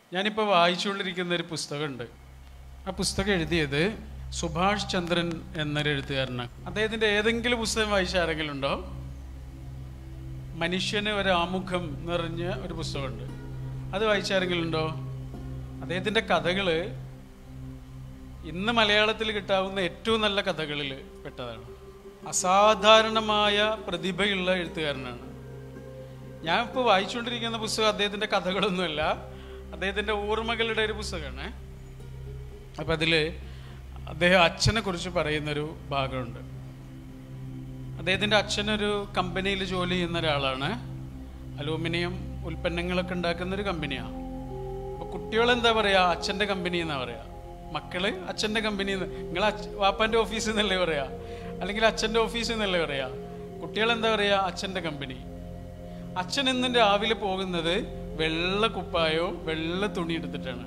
ഞാനിപ്പോൾ വായിച്ചുകൊണ്ടിരിക്കുന്ന ഒരു പുസ്തകമുണ്ട്. ആ പുസ്തകം എഴുതിയത് സുഭാഷ് ചന്ദ്രൻ എന്നൊരു എഴുത്തുകാരനാണ്. അദ്ദേഹത്തിൻ്റെ ഏതെങ്കിലും പുസ്തകം വായിച്ച ആരെങ്കിലും ഉണ്ടോ? മനുഷ്യന് ഒരു ആമുഖം നിറഞ്ഞ ഒരു പുസ്തകമുണ്ട്. അത് വായിച്ച ആരെങ്കിലും ഉണ്ടോ? അദ്ദേഹത്തിൻ്റെ കഥകൾ ഇന്ന് മലയാളത്തിൽ കിട്ടാവുന്ന ഏറ്റവും നല്ല കഥകളിൽ പെട്ടതാണ്. അസാധാരണമായ പ്രതിഭയുള്ള എഴുത്തുകാരനാണ്. ഞാൻ ഇപ്പോൾ വായിച്ചുകൊണ്ടിരിക്കുന്ന പുസ്തകം അദ്ദേഹത്തിൻ്റെ കഥകളൊന്നുമല്ല, അദ്ദേഹത്തിൻ്റെ ഓർമ്മകളുടെ ഒരു പുസ്തകമാണ്. അപ്പം അതിൽ അദ്ദേഹം അച്ഛനെ കുറിച്ച് പറയുന്നൊരു ഭാഗമുണ്ട്. അദ്ദേഹത്തിൻ്റെ അച്ഛനൊരു കമ്പനിയിൽ ജോലി ചെയ്യുന്ന ഒരാളാണ്. അലൂമിനിയം ഉൽപ്പന്നങ്ങളൊക്കെ ഉണ്ടാക്കുന്നൊരു കമ്പനിയാണ്. അപ്പോൾ കുട്ടികളെന്താ പറയുക? അച്ഛൻ്റെ കമ്പനി എന്നാണ് പറയുക. മക്കള് അച്ഛൻ്റെ കമ്പനി എന്ന്. നിങ്ങൾ വാപ്പാൻ്റെ ഓഫീസിൽ നിന്നല്ലേ പറയുക, അല്ലെങ്കിൽ അച്ഛൻ്റെ ഓഫീസിൽ നിന്നല്ലേ പറയുക. കുട്ടികളെന്താ പറയുക? അച്ഛൻ്റെ കമ്പനി. അച്ഛൻ ഇന്നും രാവിലെ പോകുന്നത് വെള്ള കുപ്പായോ വെള്ള തുണി എടുത്തിട്ടാണ്.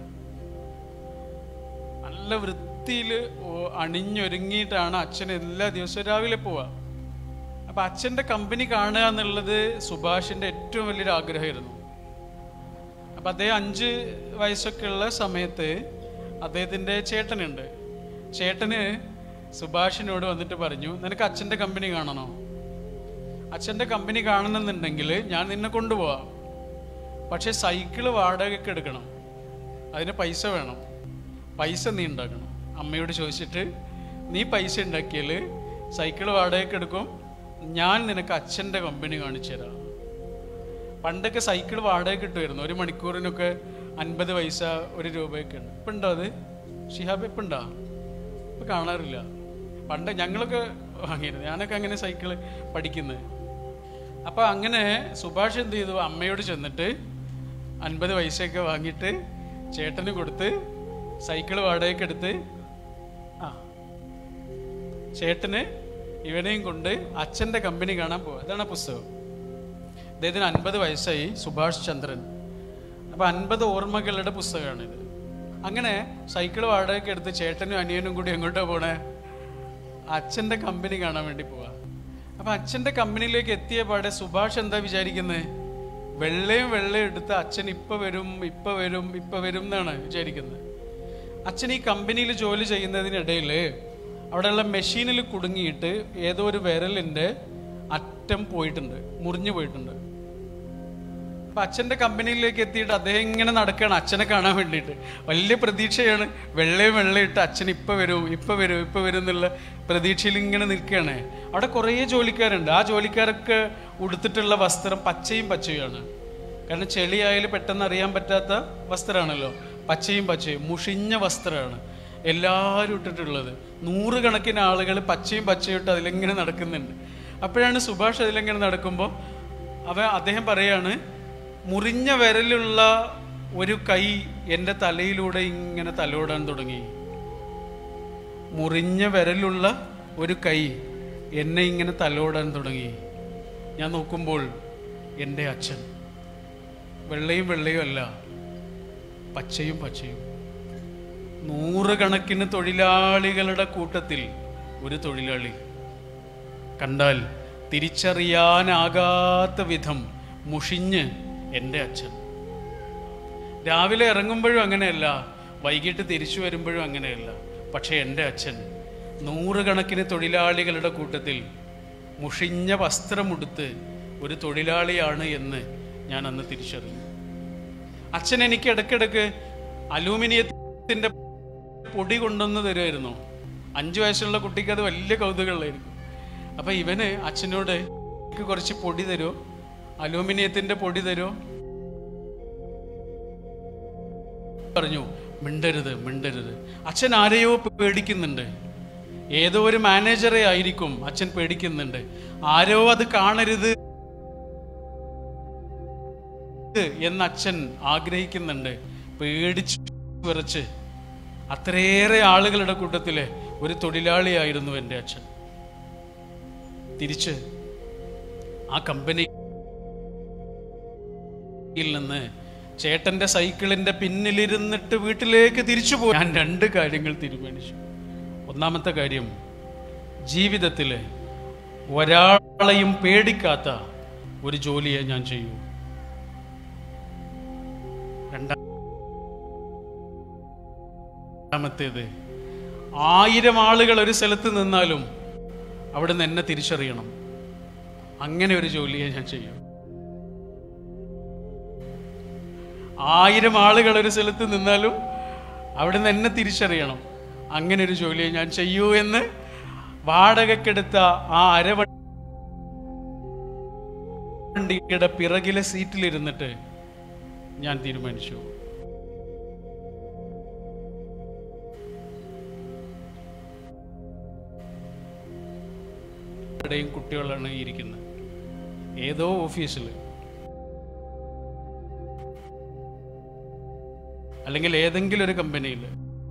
നല്ല വൃത്തിയിൽ അണിഞ്ഞൊരുങ്ങിയിട്ടാണ് അച്ഛൻ എല്ലാ ദിവസവും രാവിലെ പോവുക. അപ്പം അച്ഛൻ്റെ കമ്പനി കാണുക എന്നുള്ളത് സുഭാഷിൻ്റെ ഏറ്റവും വലിയൊരു ആഗ്രഹമായിരുന്നു. അപ്പം അദ്ദേഹം 5 വയസ്സൊക്കെ ഉള്ള സമയത്ത് അദ്ദേഹത്തിൻ്റെ ചേട്ടനുണ്ട്. ചേട്ടന് സുഭാഷിനോട് വന്നിട്ട് പറഞ്ഞു, നിനക്ക് അച്ഛൻ്റെ കമ്പനി കാണണോ? അച്ഛൻ്റെ കമ്പനി കാണണമെന്നുണ്ടെങ്കിൽ ഞാൻ നിന്നെ കൊണ്ടുപോവാം, പക്ഷെ സൈക്കിള് വാടകയ്ക്ക് എടുക്കണം, അതിന് പൈസ വേണം, പൈസ നീ ഉണ്ടാക്കണം. അമ്മയോട് ചോദിച്ചിട്ട് നീ പൈസ ഉണ്ടാക്കിയാൽ സൈക്കിള് വാടകയ്ക്ക് എടുക്കും, ഞാൻ നിനക്ക് അച്ഛൻ്റെ കമ്പനി കാണിച്ചു തരാം. പണ്ടൊക്കെ സൈക്കിൾ വാടകയ്ക്ക് കിട്ടുമായിരുന്നു. 1 മണിക്കൂറിനൊക്കെ 50 പൈസ 1 രൂപയൊക്കെ ഉണ്ട്. ഇപ്പം ഉണ്ടോ അത്? ഷിഹാബ് ഇപ്പം ഉണ്ടോ? ഇപ്പം കാണാറില്ല. പണ്ട് ഞങ്ങളൊക്കെ വാങ്ങിയിരുന്നു. ഞാനൊക്കെ അങ്ങനെ സൈക്കിള് പഠിക്കുന്നത്. അപ്പം അങ്ങനെ സുഭാഷ് എന്ത് ചെയ്തു? അമ്മയോട് ചെന്നിട്ട് 50 പൈസയൊക്കെ വാങ്ങിയിട്ട് ചേട്ടന് കൊടുത്ത് സൈക്കിള് വാടകയ്ക്ക് എടുത്ത് ചേട്ടന് ഇവനെയും കൊണ്ട് അച്ഛൻ്റെ കമ്പനി കാണാൻ പോവുക. അതാണ് പുസ്തകം. അദ്ദേഹത്തിന് 50 വയസ്സായി, സുഭാഷ് ചന്ദ്രൻ. അപ്പം 50 ഓർമ്മകളുടെ പുസ്തകമാണിത്. അങ്ങനെ സൈക്കിള് വാടകയ്ക്ക് എടുത്ത് ചേട്ടനും അനിയനും കൂടി എങ്ങോട്ടാണ് പോണേ? അച്ഛൻ്റെ കമ്പനി കാണാൻ വേണ്ടി പോവാ. അപ്പം അച്ഛൻ്റെ കമ്പനിയിലേക്ക് എത്തിയ പാടെ സുഭാഷ് എന്താ വിചാരിക്കുന്നത്? വെള്ളയും എടുത്ത് അച്ഛൻ ഇപ്പം വരും എന്നാണ് വിചാരിക്കുന്നത്. അച്ഛൻ ഈ കമ്പനിയിൽ ജോലി ചെയ്യുന്നതിനിടയിൽ അവിടെയുള്ള മെഷീനിൽ കുടുങ്ങിയിട്ട് ഏതോ ഒരു വിരലിൻ്റെ അറ്റം പോയിട്ടുണ്ട്, മുറിഞ്ഞു പോയിട്ടുണ്ട്. അപ്പം അച്ഛൻ്റെ കമ്പനിയിലേക്ക് എത്തിയിട്ട് അദ്ദേഹം ഇങ്ങനെ നടക്കുകയാണ് അച്ഛനെ കാണാൻ വേണ്ടിയിട്ട്. വലിയ പ്രതീക്ഷയാണ്. വെള്ളയിട്ട് അച്ഛൻ ഇപ്പം വരും എന്നുള്ള പ്രതീക്ഷയിൽ ഇങ്ങനെ നിൽക്കുകയാണ്. അവിടെ കുറേ ജോലിക്കാരുണ്ട്. ആ ജോലിക്കാരൊക്കെ ഉടുത്തിട്ടുള്ള വസ്ത്രം പച്ചയുമാണ്. കാരണം ചെളിയായാലും പെട്ടെന്ന് അറിയാൻ പറ്റാത്ത വസ്ത്രമാണല്ലോ. പച്ചയും മുഷിഞ്ഞ വസ്ത്രമാണ് എല്ലാവരും ഇട്ടിട്ടുള്ളത്. 100 കണക്കിന് ആളുകൾ പച്ചയും ഇട്ട് അതിലെങ്ങനെ നടക്കുന്നുണ്ട്. അപ്പോഴാണ് സുഭാഷ് അതിലെങ്ങനെ നടക്കുമ്പോൾ അദ്ദേഹം പറയാണ്, മുറിഞ്ഞ വിരലുള്ള ഒരു കൈ എൻ്റെ തലയിലൂടെ ഇങ്ങനെ തലോടാൻ തുടങ്ങി. മുറിഞ്ഞ വിരലുള്ള ഒരു കൈ എന്നെ ഇങ്ങനെ തലോടാൻ തുടങ്ങി. ഞാൻ നോക്കുമ്പോൾ എൻ്റെ അച്ഛൻ വെള്ളയും അല്ല, പച്ചയും 100 കണക്കിന് തൊഴിലാളികളുടെ കൂട്ടത്തിൽ ഒരു തൊഴിലാളി കണ്ടാൽ തിരിച്ചറിയാനാകാത്ത വിധം മുഷിഞ്ഞ് എൻ്റെ അച്ഛൻ. രാവിലെ ഇറങ്ങുമ്പോഴും അങ്ങനെയല്ല, വൈകിട്ട് തിരിച്ചു വരുമ്പോഴും അങ്ങനെയല്ല. പക്ഷേ എൻ്റെ അച്ഛൻ 100 കണക്കിന് തൊഴിലാളികളുടെ കൂട്ടത്തിൽ മുഷിഞ്ഞ വസ്ത്രമുടുത്ത് ഒരു തൊഴിലാളിയാണ് എന്ന് ഞാൻ അന്ന് തിരിച്ചറിഞ്ഞു. അച്ഛൻ എനിക്ക് ഇടയ്ക്കിടയ്ക്ക് അലൂമിനിയത്തിൻ്റെ പൊടി കൊണ്ടുവന്ന് തരുമായിരുന്നു. 5 വയസ്സുള്ള കുട്ടിക്ക് അത് വലിയ കൗതുകമുള്ളായിരിക്കും. അപ്പം ഇവന് അച്ഛനോട് കുറച്ച് പൊടി തരുമോ, അലൂമിനിയത്തിൻ്റെ പൊടി തരുമോ പറഞ്ഞു. മിണ്ടരുത്. അച്ഛൻ ആരെയോ പേടിക്കുന്നുണ്ട്. ഏതോ ഒരു മാനേജറെ ആയിരിക്കും അച്ഛൻ പേടിക്കുന്നുണ്ട്. ആരോ അത് കാണരുത് എന്ന് അച്ഛൻ ആഗ്രഹിക്കുന്നുണ്ട്. പേടിച്ച് വിറച്ച് അത്രയേറെ ആളുകളുടെ കൂട്ടത്തിലെ ഒരു തൊഴിലാളിയായിരുന്നു എൻ്റെ അച്ഛൻ. തിരിച്ച് ആ കമ്പനിയിൽ നിന്ന് ചേട്ടൻ്റെ സൈക്കിളിൻ്റെ പിന്നിലിരുന്നിട്ട് വീട്ടിലേക്ക് തിരിച്ചു പോയി. ഞാൻ 2 കാര്യങ്ങൾ തീരുമാനിച്ചു. ഒന്നാമത്തെ കാര്യം, ജീവിതത്തിൽ ഒരാളെയും പേടിക്കാത്ത ഒരു ജോലിയെ ഞാൻ ചെയ്യൂ. രണ്ടാമത്തേത്, 1000 ആളുകൾ ഒരു സ്ഥലത്ത് നിന്നാലും അവിടെ നിന്ന് എന്നെ തിരിച്ചറിയണം. അങ്ങനെ ഒരു ജോലിയെ ഞാൻ ചെയ്യും. 1000 ആളുകൾ ഒരു സ്ഥലത്ത് നിന്നാലും അവിടെ നിന്ന് എന്നെ തിരിച്ചറിയണം. അങ്ങനെ ഒരു ജോലിയെ ഞാൻ ചെയ്യൂ എന്ന് വാടകക്കെടുത്ത ആ അരവണ്ടിയുടെ പിറകിലെ സീറ്റിലിരുന്നിട്ട് ഞാൻ തീരുമാനിച്ചു. കുട്ടികളാണ് ഇരിക്കുന്നത് ഏതോ ഓഫീസിൽ, അല്ലെങ്കിൽ ഏതെങ്കിലും ഒരു കമ്പനിയിൽ.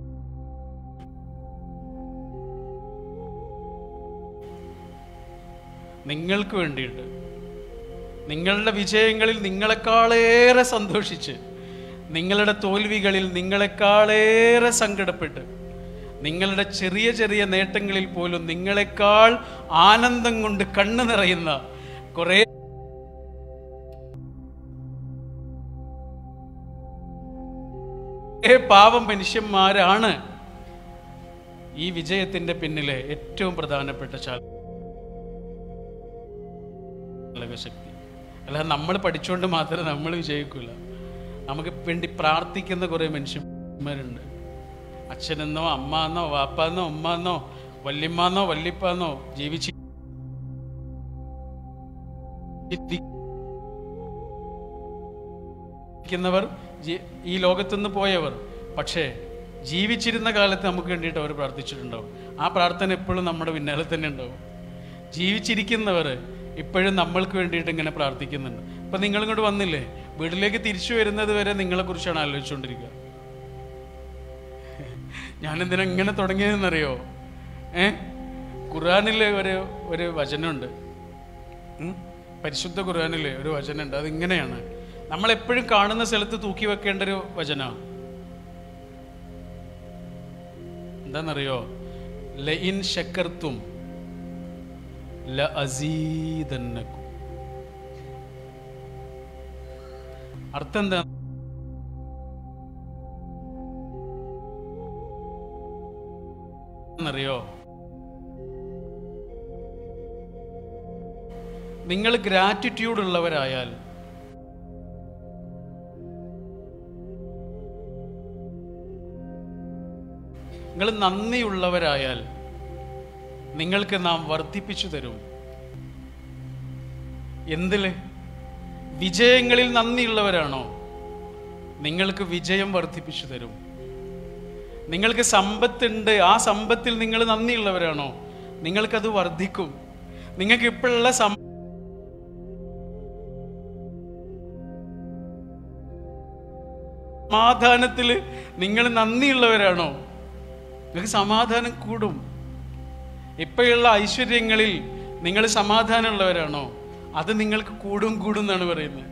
നിങ്ങൾക്ക് വേണ്ടിയിട്ട്, നിങ്ങളുടെ വിജയങ്ങളിൽ നിങ്ങളെക്കാളേറെ സന്തോഷിച്ച്, നിങ്ങളുടെ തോൽവികളിൽ നിങ്ങളെക്കാളേറെ സങ്കടപ്പെട്ട്, നിങ്ങളുടെ ചെറിയ ചെറിയ നേട്ടങ്ങളിൽ പോലും നിങ്ങളെക്കാൾ ആനന്ദം കൊണ്ട് കണ്ണു നിറയുന്ന കുറേ പാവം മനുഷ്യന്മാരാണ് ഈ വിജയത്തിന്റെ പിന്നിലെ ഏറ്റവും പ്രധാനപ്പെട്ട ചാലകശക്തി. അല്ലാതെ നമ്മൾ പഠിച്ചുകൊണ്ട് മാത്രമേ നമ്മൾ വിജയിക്കൂല. നമുക്ക് വേണ്ടി പ്രാർത്ഥിക്കുന്ന കുറേ മനുഷ്യന്മാരുണ്ട്. അച്ഛനെന്നോ അമ്മാന്നോ വാപ്പാന്നോ ഉമ്മാന്നോ വല്യമ്മാന്നോ വല്യപ്പാന്നോ ജീവിച്ചിരിക്കുന്നവർ, ഈ ലോകത്തുനിന്ന് പോയവർ, പക്ഷേ ജീവിച്ചിരുന്ന കാലത്ത് നമുക്ക് വേണ്ടിയിട്ട് അവർ പ്രാർത്ഥിച്ചിട്ടുണ്ടാവും. ആ പ്രാർത്ഥന എപ്പോഴും നമ്മുടെ പിന്നാലെ തന്നെ ഉണ്ടാവും. ജീവിച്ചിരിക്കുന്നവർ ഇപ്പോഴും നമ്മൾക്ക് വേണ്ടിയിട്ട് ഇങ്ങനെ പ്രാർത്ഥിക്കുന്നുണ്ട്. ഇപ്പം നിങ്ങളിങ്ങോട്ട് വന്നില്ലേ, വീട്ടിലേക്ക് തിരിച്ചു വരുന്നത് വരെ നിങ്ങളെക്കുറിച്ചാണ് ആലോചിച്ചുകൊണ്ടിരിക്കുക. ഞാനെന്തിനാ ഇങ്ങനെ തുടങ്ങിയതെന്നറിയോ? ഖുർആനിലെ ഒരു വചനമുണ്ട്, പരിശുദ്ധ ഖുർആനിലെ ഒരു വചനമുണ്ട്. അതിങ്ങനെയാണ്, നമ്മളെപ്പോഴും കാണുന്ന സ്ഥലത്ത് തൂക്കി വെക്കേണ്ട ഒരു വചനമാണ്. എന്താണെന്നറിയോ? ലഇൻ ശക്കർത്തും ലഅസീദന്നകും. അർത്ഥം എന്താ? അറിയോ? നിങ്ങൾ ഗ്രാറ്റിറ്റ്യൂഡ് ഉള്ളവരായാൽ, നിങ്ങൾ നന്ദിയുള്ളവരായാൽ നിങ്ങൾക്ക് നാം വർദ്ധിപ്പിച്ചു തരും. എന്തില്? വിജയങ്ങളിൽ നന്ദിയുള്ളവരാണോ, നിങ്ങൾക്ക് വിജയം വർദ്ധിപ്പിച്ചു തരും. നിങ്ങൾക്ക് സമ്പത്തുണ്ട്, ആ സമ്പത്തിൽ നിങ്ങൾ നന്ദിയുള്ളവരാണോ, നിങ്ങൾക്കത് വർദ്ധിക്കും. നിങ്ങൾക്ക് ഇപ്പോഴുള്ള സമാധാനത്തിൽ നിങ്ങൾ നന്ദിയുള്ളവരാണോ, നിങ്ങൾക്ക് സമാധാനം കൂടും. ഇപ്പോഴുള്ള ഐശ്വര്യങ്ങളിൽ നിങ്ങൾ സമാധാനമുള്ളവരാണോ, അത് നിങ്ങൾക്ക് കൂടും എന്നാണ് പറയുന്നത്.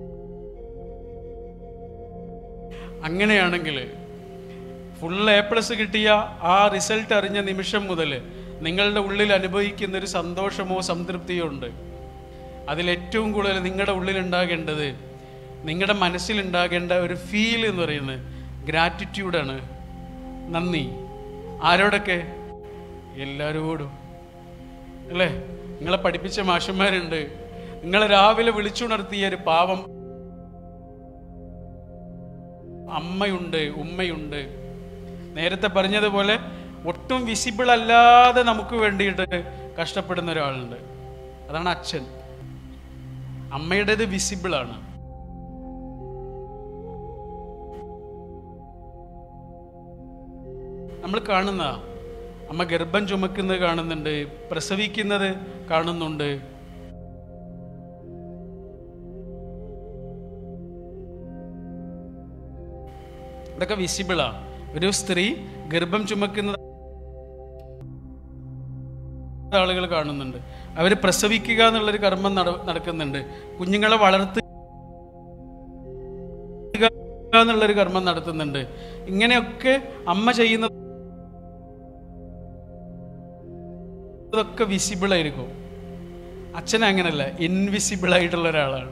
അങ്ങനെയാണെങ്കിൽ ഫുൾ A+ കിട്ടിയ ആ റിസൾട്ട് അറിഞ്ഞ നിമിഷം മുതൽ നിങ്ങളുടെ ഉള്ളിൽ അനുഭവിക്കുന്ന ഒരു സന്തോഷമോ സംതൃപ്തിയോ ഉണ്ട്. അതിലേറ്റവും കൂടുതൽ നിങ്ങളുടെ ഉള്ളിൽ ഉണ്ടാകേണ്ടത്, നിങ്ങളുടെ മനസ്സിലുണ്ടാകേണ്ട ഒരു ഫീൽ എന്ന് പറയുന്നത് ഗ്രാറ്റിറ്റ്യൂഡാണ്, നന്ദി. ആരോടൊക്കെ? എല്ലാവരോടും, അല്ലേ? നിങ്ങളെ പഠിപ്പിച്ച മാഷന്മാരുണ്ട്, നിങ്ങളെ രാവിലെ വിളിച്ചുണർത്തിയ ഒരു പാവം അമ്മയുണ്ട്, ഉമ്മയുണ്ട്. നേരത്തെ പറഞ്ഞതുപോലെ ഒട്ടും വിസിബിൾ അല്ലാതെ നമുക്ക് വേണ്ടിയിട്ട് കഷ്ടപ്പെടുന്ന ഒരാളുണ്ട്, അതാണ് അച്ഛൻ. അമ്മയുടേത് വിസിബിളാണ്. നമ്മൾ കാണുന്ന അമ്മ ഗർഭം ചുമക്കുന്നത് കാണുന്നുണ്ട്, പ്രസവിക്കുന്നത് കാണുന്നുണ്ട്. ഇതൊക്കെ വിസിബിളാ. ഒരു സ്ത്രീ ഗർഭം ചുമക്കുന്ന ആളുകൾ കാണുന്നുണ്ട്, അവർ പ്രസവിക്കുക എന്നുള്ളൊരു കർമ്മം നടക്കുന്നുണ്ട്, കുഞ്ഞുങ്ങളെ വളർത്തുക എന്നുള്ളൊരു കർമ്മം നടത്തുന്നുണ്ട്. ഇങ്ങനെയൊക്കെ അമ്മ ചെയ്യുന്ന ഇതൊക്കെ വിസിബിൾ ആയിരിക്കും. അച്ഛൻ അങ്ങനല്ല, ഇൻവിസിബിൾ ആയിട്ടുള്ള ഒരാളാണ്.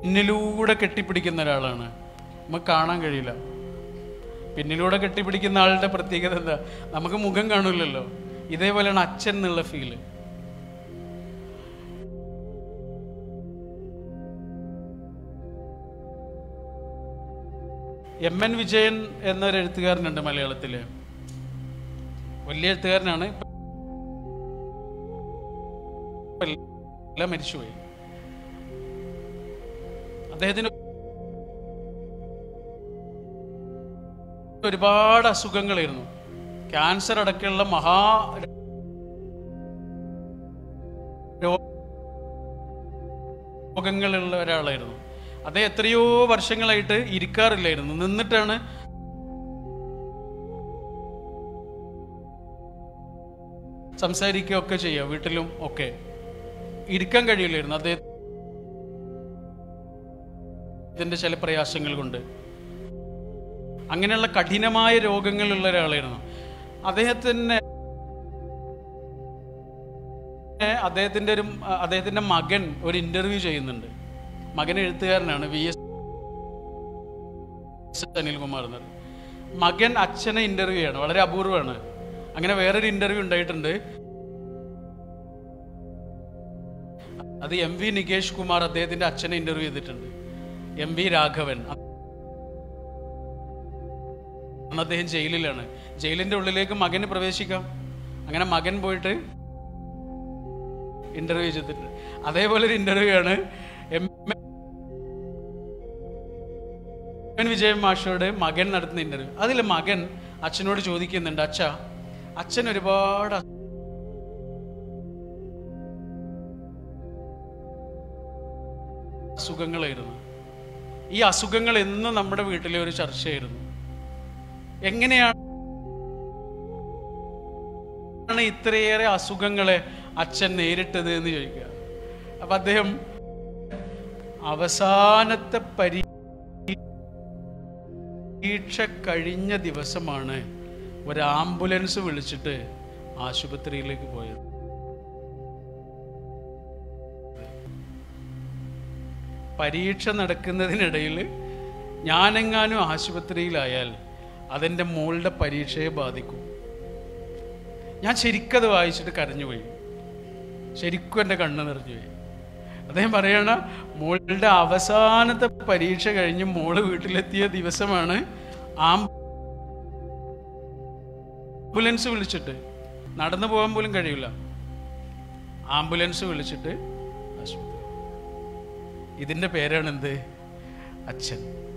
പിന്നിലൂടെ കെട്ടിപ്പിടിക്കുന്ന ഒരാളാണ്. നമുക്ക് കാണാൻ കഴിയില്ല. പിന്നിലൂടെ കെട്ടിപ്പിടിക്കുന്ന ആളുടെ പ്രത്യേകത എന്താ? നമുക്ക് മുഖം കാണില്ലല്ലോ. ഇതേപോലെയാണ് അച്ഛൻ എന്നുള്ള ഫീല്. എം.എൻ. വിജയൻ എന്നൊരു എഴുത്തുകാരനുണ്ട് മലയാളത്തില്. വലിയ എഴുത്തുകാരനാണ്. മരിച്ചുപോയി. അദ്ദേഹത്തിന് ഒരുപാട് അസുഖങ്ങളായിരുന്നു. ക്യാൻസർ അടക്കമുള്ള മഹാ രോഗങ്ങളുള്ള ഒരാളായിരുന്നു. അദ്ദേഹം എത്രയോ വർഷങ്ങളായിട്ട് ഇരിക്കാറില്ലായിരുന്നു. നിന്നിട്ടാണ് സംസാരിക്കുകയൊക്കെ ചെയ്യുക. വീട്ടിലും ഒക്കെ ഇരിക്കാൻ കഴിയില്ലായിരുന്നു അദ്ദേഹത്തിന്റെ ചില പ്രയാസങ്ങൾ കൊണ്ട്. അങ്ങനെയുള്ള കഠിനമായ രോഗങ്ങളുള്ള ഒരാളായിരുന്നു. അദ്ദേഹത്തിന്റെ മകൻ ഒരു ഇന്റർവ്യൂ ചെയ്യുന്നുണ്ട്. മകൻ എഴുത്തുകാരനാണ്, VS അനിൽകുമാർ എന്നത്. മകൻ അച്ഛനെ ഇന്റർവ്യൂ ചെയ്യാണ്. വളരെ അപൂർവമാണ്. അങ്ങനെ വേറൊരു ഇന്റർവ്യൂ ഉണ്ടായിട്ടുണ്ട്. അത് MV നികേഷ് കുമാർ അദ്ദേഹത്തിന്റെ അച്ഛനെ ഇന്റർവ്യൂ ചെയ്തിട്ടുണ്ട്. MV രാഘവൻ. അന്ന് അദ്ദേഹം ജയിലിലാണ്. ജയിലിന്റെ ഉള്ളിലേക്ക് മകന് പ്രവേശിക്കാം. അങ്ങനെ മകൻ പോയിട്ട് ഇന്റർവ്യൂ ചെയ്തിട്ടുണ്ട്. അതേപോലെ ഒരു ഇന്റർവ്യൂ ആണ് എം.എൻ. വിജയൻ മാഷോട് മകൻ നടത്തുന്ന ഇന്റർവ്യൂ. അതിൽ മകൻ അച്ഛനോട് ചോദിക്കുന്നുണ്ട്, അച്ഛൻ ഒരുപാട് അസുഖങ്ങളായിരുന്നു. ഈ അസുഖങ്ങൾ എന്നും നമ്മുടെ വീട്ടിലെ ഒരു ചർച്ചയായിരുന്നു. എങ്ങനെയാണ് ഇത്രയേറെ അസുഖങ്ങളെ അച്ഛൻ നേരിട്ടത് എന്ന് ചോദിക്കുക. അപ്പൊ അദ്ദേഹം അവസാനത്തെ പരീക്ഷ കഴിഞ്ഞ ദിവസമാണ് ഒരു ആംബുലൻസ് വിളിച്ചിട്ട് ആശുപത്രിയിലേക്ക് പോയത്. പരീക്ഷ നടക്കുന്നതിനിടയിൽ ഞാനെങ്ങാനും ആശുപത്രിയിലായാൽ അതെൻ്റെ മോളുടെ പരീക്ഷയെ ബാധിക്കും. ഞാൻ ശരിക്കത് വായിച്ചിട്ട് കരഞ്ഞുപോയി. ശരിക്കും എൻ്റെ കണ്ണ് നിറഞ്ഞുപോയി. അദ്ദേഹം പറയണ, മോളുടെ അവസാനത്തെ പരീക്ഷ കഴിഞ്ഞ് മോള് വീട്ടിലെത്തിയ ദിവസമാണ് ആംബുലൻസ് വിളിച്ചിട്ട്, നടന്നു പോകാൻ പോലും കഴിയില്ല, ആംബുലൻസ് വിളിച്ചിട്ട് ആശുപത്രി. ഇതിൻ്റെ പേരാണ് എന്ത്? അച്ഛൻ.